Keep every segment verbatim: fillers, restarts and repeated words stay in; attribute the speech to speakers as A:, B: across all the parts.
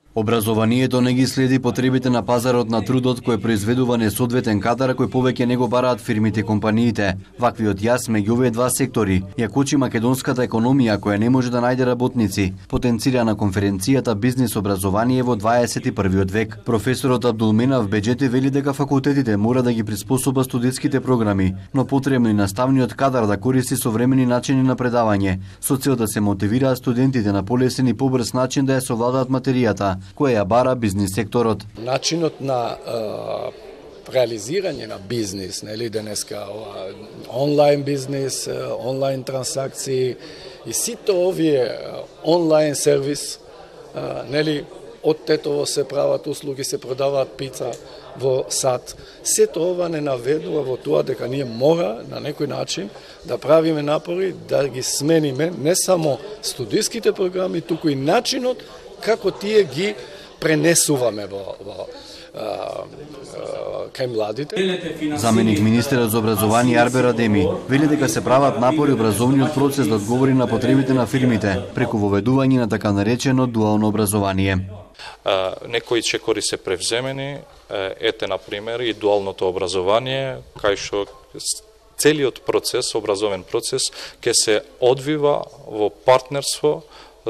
A: Образованието не ги следи потребите на пазарот на трудот кој произведува несоодветен кадар кој повеќе не го бараат фирмите и компаниите. Ваквиот јас меѓу овие два сектори ја кочи македонската економија која не може да најде работници, потенцира на конференцијата Бизнис образование во дваесет и првиот век. Професорот Абдулменав Беџети вели дека факултетите мора да ги приспособат студентските програми, но потребно и наставниот кадар да користи современи начини на предавање, со цел да се мотивираат студентите на полесен и побрз начин да ја совладаат материјата која ја бара бизнис секторот.
B: Начинот на е, реализирање на бизнис, нели денеска онлайн бизнис, онлайн трансакции и сите овие онлайн сервис, е, нели од Тетово се прават услуги, се продаваат пица во сат. Сето ова не наведува во тоа дека ние мора на некој начин да правиме напори да ги смениме не само студиските програми, туку и начинот како тие ги пренесуваме во, во а, а, кај младите.
A: Заменик министерот за образование Арбер Адеми вели дека се прават напори образовниот процес да одговори на потребите на фирмите преку воведување на така наречено дуално образование.
C: А, некои чекори се превземени, ете на пример и дуалното образование, кај што целиот процес, образовен процес, ќе се одвива во партнерство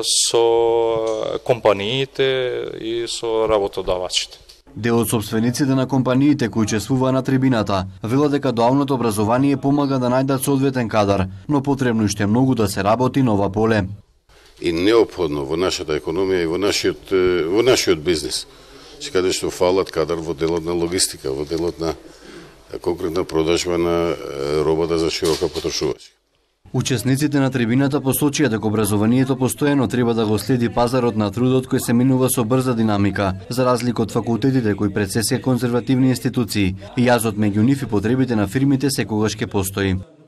C: со компаниите и со работодавачите.
A: Дел од собствениците на компаниите кои учествуваа на трибината велат дека дуалното образование помага да најдат соодветен кадар, но потребно уште многу да се работи на ова поле.
D: И неопходно во нашата економија и во нашиот во нашиот бизнис, каде што фалат кадар во делот на логистика, во делот на конкретна продажба на робата за широка потрошувачка.
A: Учесниците на трибината посочија дека образованието постојано треба да го следи пазарот на трудот кој се менува со брза динамика, за разлика од факултетите кои пред се се конзервативни институции, и јазот меѓу нив и потребите на фирмите секогаш ќе постои.